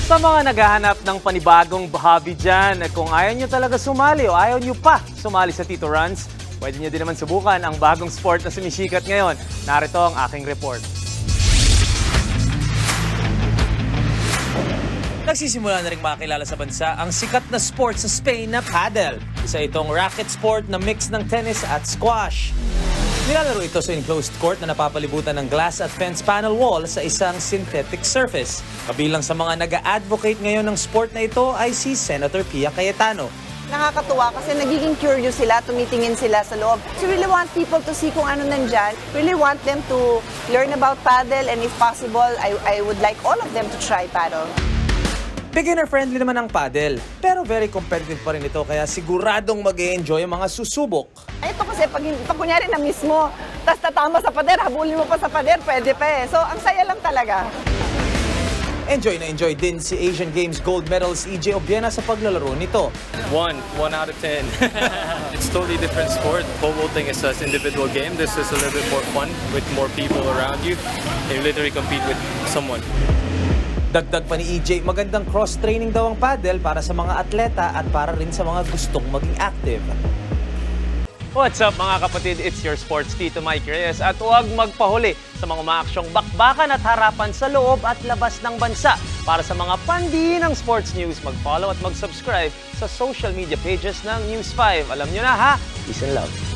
Sa mga naghahanap ng panibagong hobby dyan, kung ayaw nyo talaga sumali o ayaw nyo pa sumali sa Tito Runs, pwede nyo din naman subukan ang bagong sport na sumisikat ngayon. Narito ang aking report. Nagsisimula na rin makilala sa bansa ang sikat na sport sa Spain na paddle. Isa itong racket sport na mix ng tennis at squash. Nilalaro ito sa enclosed court na napapalibutan ng glass at fence panel wall sa isang synthetic surface. Kabilang sa mga nag-a-advocate ngayon ng sport na ito ay si Senator Pia Cayetano. Nakakatuwa kasi nagiging curious sila, tumitingin sila sa loob. So really want people to see kung ano nandyan. Really want them to learn about paddle, and if possible, I would like all of them to try paddle. Beginner-friendly naman ang paddle, pero very competitive pa rin ito kaya siguradong mag-e-enjoy ang mga susubok. Ito kasi pag kunyari na mismo, tas tatama sa pader, habulin mo pa sa pader, pwede pa eh. So ang saya lang talaga. Enjoy na enjoy din si Asian Games gold medalist EJ Obiena sa paglalaro nito. 1 out of 10. It's totally different sport. Pole vaulting is an individual game. This is a little bit more fun with more people around you. You literally compete with someone. Dagdag pa ni EJ, magandang cross-training daw ang paddle para sa mga atleta at para rin sa mga gustong maging active. What's up mga kapatid? It's your sports Tito Mike Reyes at huwag magpahuli sa mga maaksyong bakbakan at harapan sa loob at labas ng bansa. Para sa mga pandinang sports news, mag-follow at mag-subscribe sa social media pages ng News 5. Alam nyo na ha? Peace and love.